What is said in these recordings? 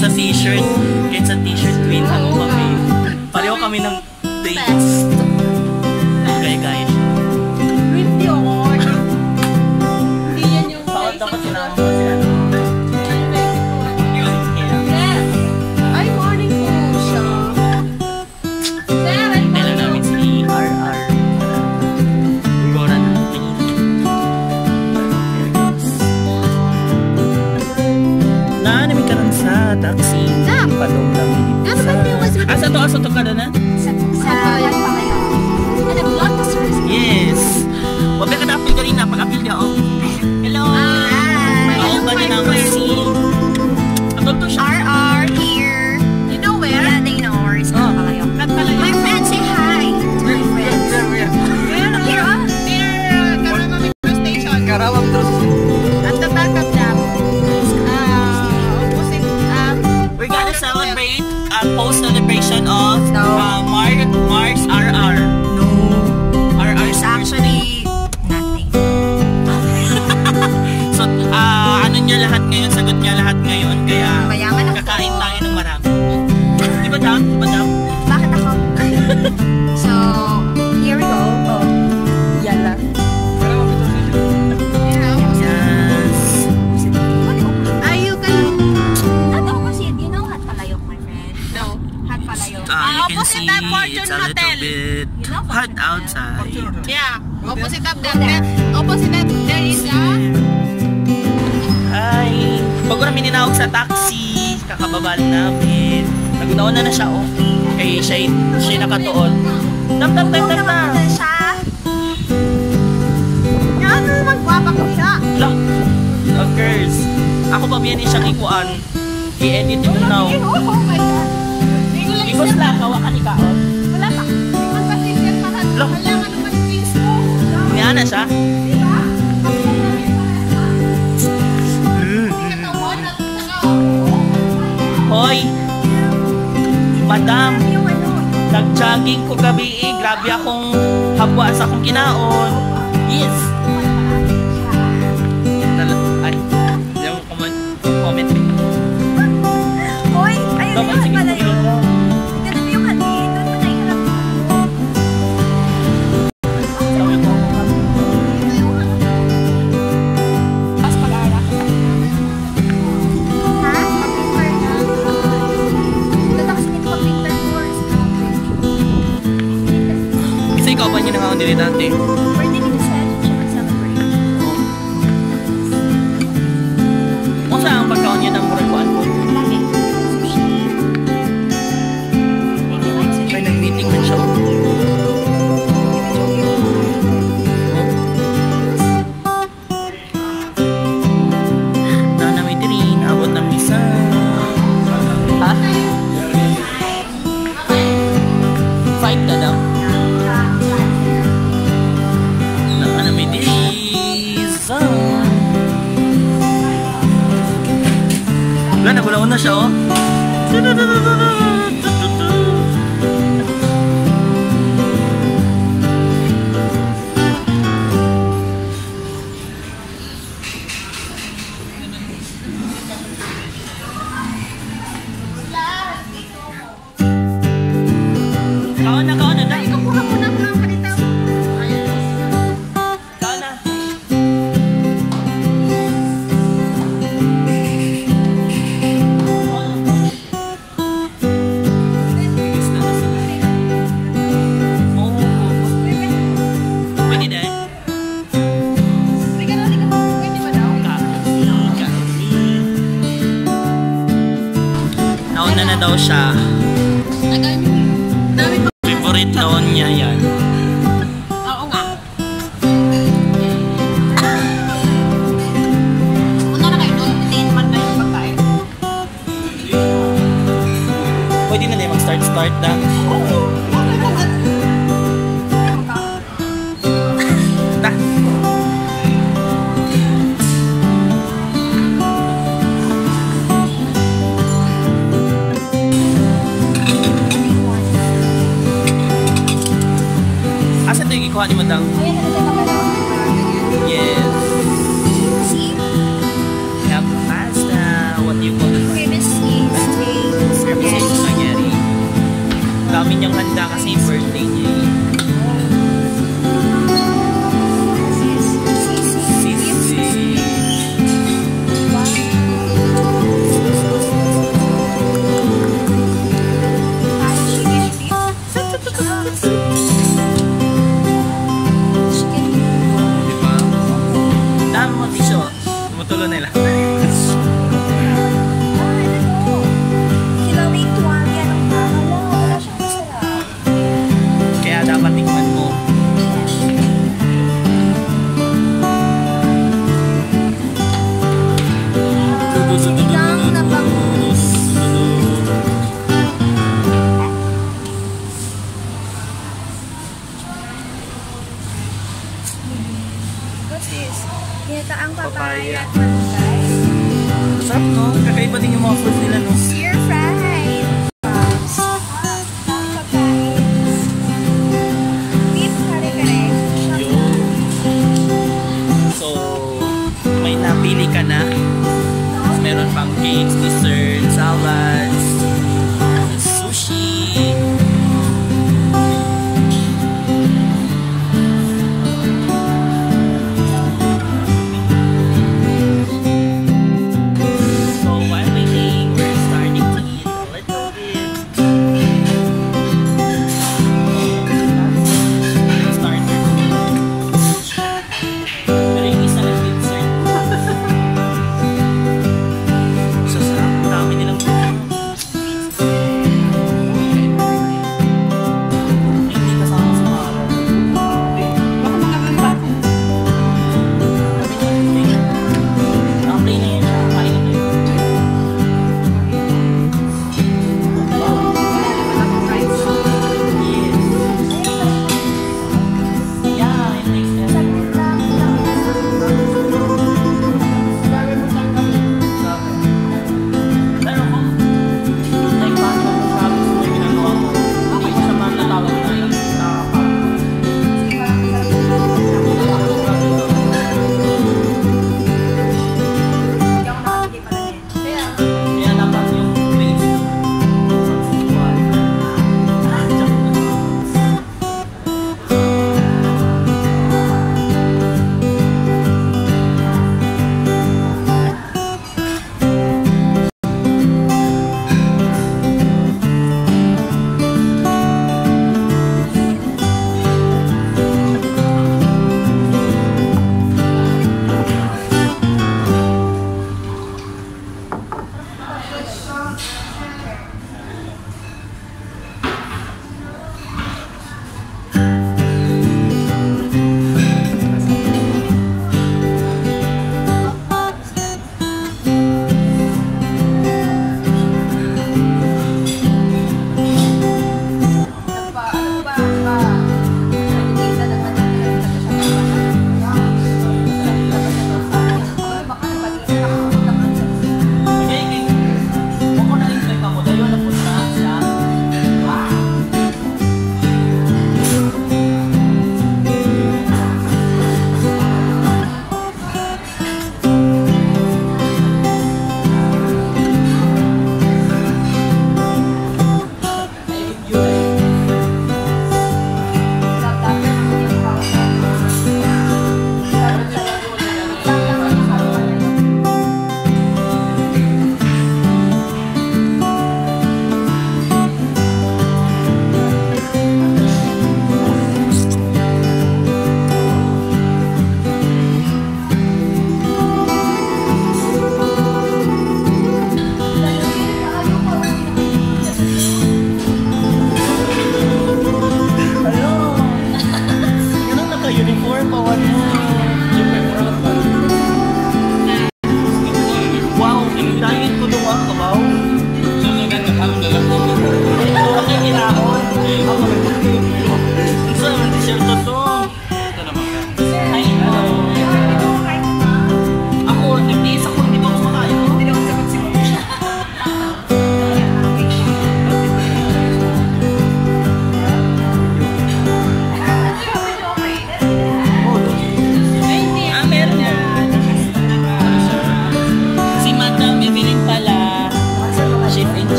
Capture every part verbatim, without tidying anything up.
sa t-shirt. Kahit sa t-shirt twin, ano kami. Pareho kami ng dates. Okay guys. Hindi ako. Hindi yan yung Bakit dapat sinama mo si ano? Ay, morning po siya. Dala namin si R R. Gora natin. Naanamig ka lang sa taxi. Palong namin dito sa... Asa to? Asa to ka na na? Sa Hot Palayok. Yes. Wabi ka na-appeal ka rin na. Pag-appeal ka, oh. Hello. Hi. Ako ba din naman si... Atol to siya. R R here. You know where? Yeah, they know where is Hot Palayok. My friend, say hi. My friends. Here, here, oh. Near Karama metro station. Karama metro station. At the back of that, uh, opposite, um, we're gonna celebrate a post celebration of No. uh, Mar Mars R R. No. R R It's actually nothing. So, uh, ano niya lahat ngayon? Sagot niya lahat ngayon. Kaya Mayaman ako. kakain tayo ng marami. Di ba dam? Di ba dam? Bakit ako? So, here we go. Oh. Yan lang. Yes. are you can At opposite, you know Hot Palayok, my friend? no. Hot Palayok. Uh, you can opposite see that Fortune it's a little Hotel. bit You know hot Fortune outside. Yeah, opposite of that. There, opposite that there is a Hi! Bago namin ninawag sa taxi, kakababa namin. Nagunauna na siya, oh. Kaya siya, siya nakatuon. Tap, tap, tap, tap, tap. siya. yan naman guwapa ko siya. Look, of course. Ako pa biyan siyang ikuan. I-edit yung now. Oh my God. Hindi ko lang Ikos lang, kawakan ikaon. wala pa. Ang pasisir pa na. Look. Wala nga naman face mo. Nga na siya. Diba? Katawan at saka. Hoy! Madam! Yung ano, Nag-jogging ko gabi eh. Grabe akong habwa sa akong kinaon. Yes! Tala- Ay, yung comment. Comment. Hoy, ayun Dapat yung sige, Hot sige. Palayok. Ganun yung hati. Doon mo nahihirap ako. Pas pag-aaral. Ha? Mag-winter na. Tatakas nito mag-winter course. Kasi ikaw pa niyo nakakon dili dati. Pwede din sa siya mag-celebrate. Kung saan ang pagkaon niya ng murag kuan po. Lagi. Sushi. If you like sushi. May nag-meeting man siya. Nana may dirin, abot ng misa. Ha? Fight ka daw. Nana may diris. Wala, nagulaon na siya, oh. Kaon na, kaon na, dahil. Kuha mo na mga palitaw. Kaon na. Oh, pwede na eh. Hindi ka na, hindi ka na. Pwede ba daw? Nauna na daw siya. Tagal niyo. Dami pa. Favorite naon niya yan. Oo nga. Una na kayo doon. Hindi naman kayo pagkain. Pwede na din mag-start-start na. Ta. Asa ito yung ikuha ni Madang? Ayun, ano tayo kapag Yes. See? Have pasta. What do you want? Cream cheese. kasi birthday niya eh. Sisi. Diba? Dami mo tisyo. Tumutulo nila. Kaya dapat tikman mo. Sinigang na bangus. What's this? Ginataang papaya at malunggay. Masarap no? Kakaiba din yung mga food nila no? Stir fried. Beef kare-kare. Yun. So, may napili ka na. Meron pang cakes, dessert, salads, sushi. So while waiting, we're starting to eat a little bit. Starter. Pero yung isa na dessert. Sasarap. Ang dami nilang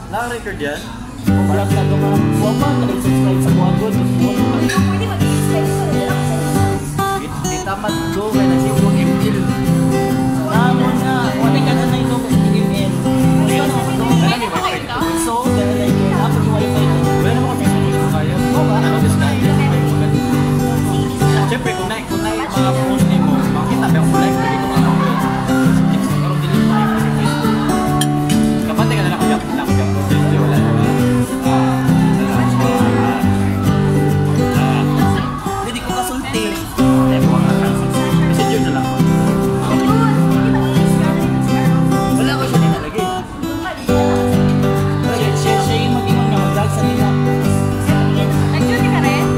Naka-record yan? Kung wala ka doon ka, huwag pa, nag-subscribe sa buwan doon. Pwede mag-subscribe sa relax sa Di tapat go, kaya nagsibong M L. Ano na, wala ka na na ito kung M L. Ayun, ano, Pwede mo kayo ito? so, dahil like, dapat yung wifi doon. Wala naman kami sa dito kaya. Oo ba? Ano gusto na yun? Siyempre, kung na kung na yung mga post niyo mo, makita ba yung like, pwede ko mga post. Pero delete mo yung mga Facebook. Kapante ka na lang kaya, lang kaya post. Wala na. Hindi ko kasulti. Messenger na lang. Wala ko siya nilalagay. Siya, siya, siya yung mag-iwan niya, mag-vlog sa nila. Nag-duty ka rin?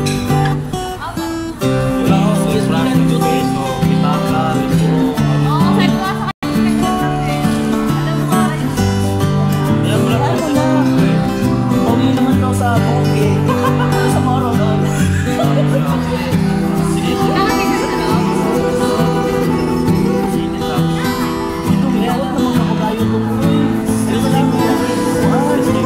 Wala ko sa Instagram, Facebook, Pitaka, Facebook. Oo, kahit wala sa kanya nag-duty. Alam mo ba? Alam mo lang Alam po mo na. Pauwi naman daw sa Bongke. Sa Moro doon. Sige, Nakakita sa loob? sige lang. Ito, mayawat naman ako kayo doon. Ano ba lang mo? Ay, sige.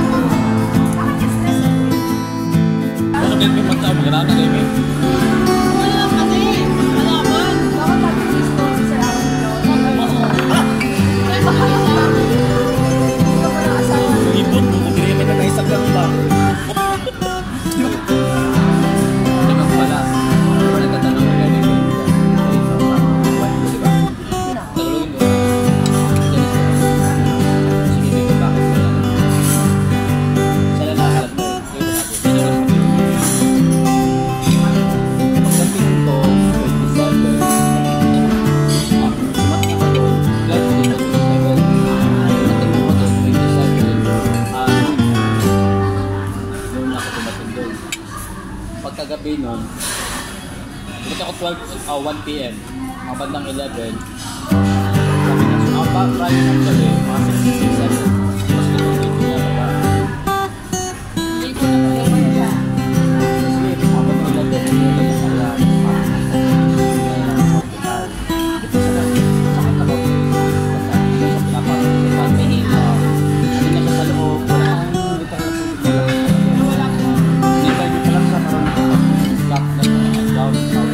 Ano ba yung magtao? Magandang na kayo. Wala kasi. Alaman. Dapat mag-release ko sa Angelo. Ay, bahala ka. Hindi ka pala asawa. Ibon mo, agreement na naisagang ba? Ano pala? Wala ka tanong na ganito. Di ba? Nagulungin mo. Sige, sige, bakit ka yan? Sa lalakalat mo. Pagdating ko, twenty-seven. Ah, dumating ako doon. Flight ko dito, twenty-seven. Dumating ako doon, twenty-seven. Ah, doon ako dumating doon. Pagkagabi noon, dumating ako twelve, ah, one P M Mga bandang eleven. Sabi na, so ako pa, Friday ng gabi, mga six, six, seven. Tapos doon dito niya, baba. Dito na po yung mga siya. Sige, mga bandang eleven, eleven na kaya, mga hospital. Dito sa lang, sakit na ba? Basta, sa pinapasok ko sa amin. Ah, Hindi na siya sa loob, wala kang literal na tubig na lang. Wala po. Hindi tayo dito lang sa parang lock na mga down south.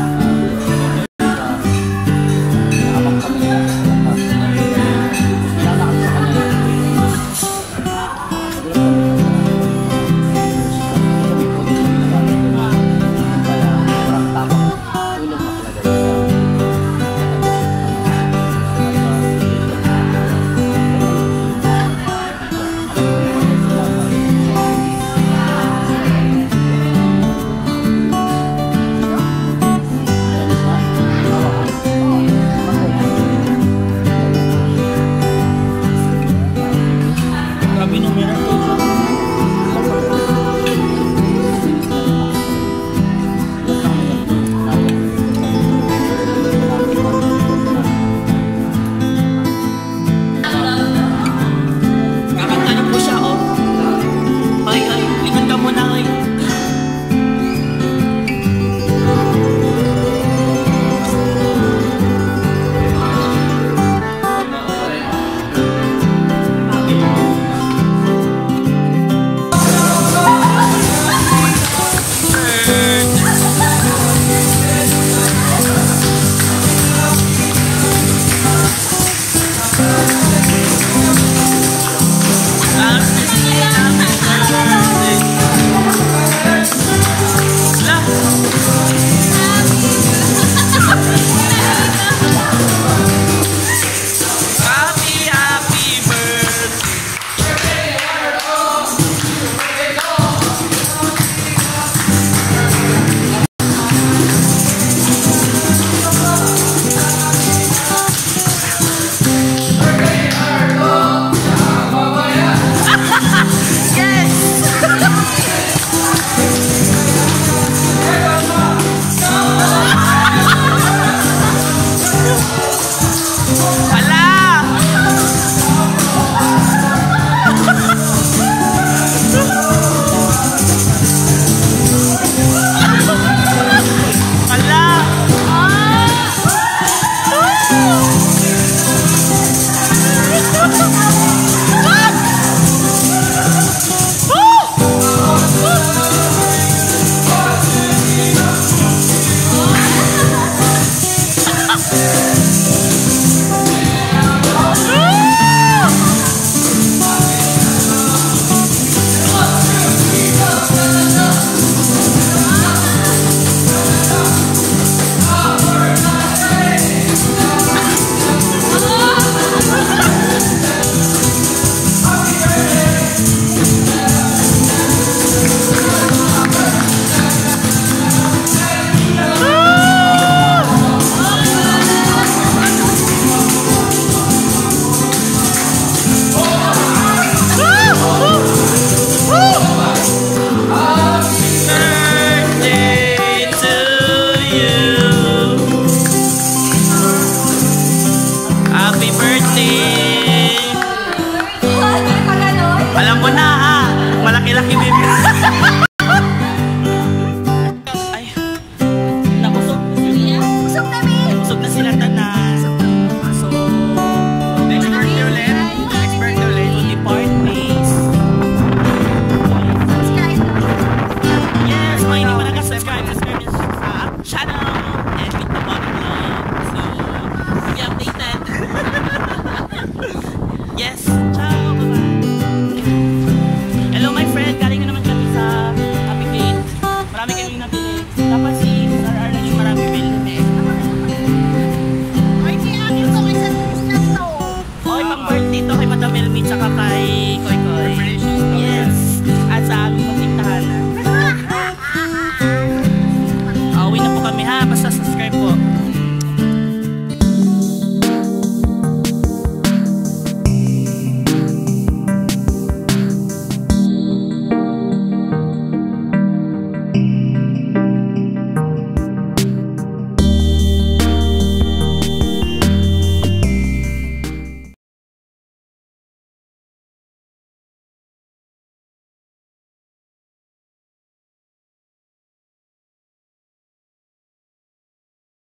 Nakabang kami nila sa labas. Lalakad sa kanya. Nagulat kami. Sabi ko, dito kami nalaman ko na kaya parang tamang tulong na talaga isa. Grabe nung meron ko. Kakanta po siya, oh. Ay, ay, likod ka muna, ay. Bakit?